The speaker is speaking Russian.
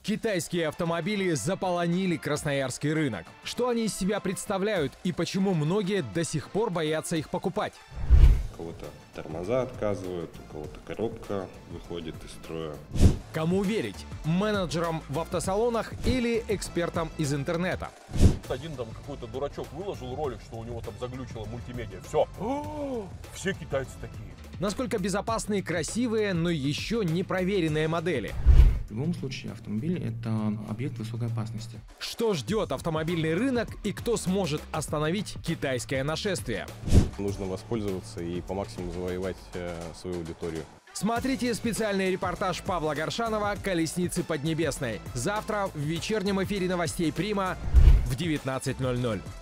Китайские автомобили заполонили красноярский рынок. Что они из себя представляют и почему многие до сих пор боятся их покупать? У кого-то тормоза отказывают, у кого-то коробка выходит из строя. Кому верить? Менеджерам в автосалонах или экспертам из интернета? Один там какой-то дурачок выложил ролик, что у него там заглючила мультимедиа. Все. Все китайцы такие. Насколько безопасны и красивые, но еще не проверенные модели? В любом случае автомобиль – это объект высокой опасности. Что ждет автомобильный рынок и кто сможет остановить китайское нашествие? Нужно воспользоваться и по максимуму завоевать свою аудиторию. Смотрите специальный репортаж Павла Горшанова «Колесницы Поднебесной» завтра в вечернем эфире новостей «Прима» в 19:00.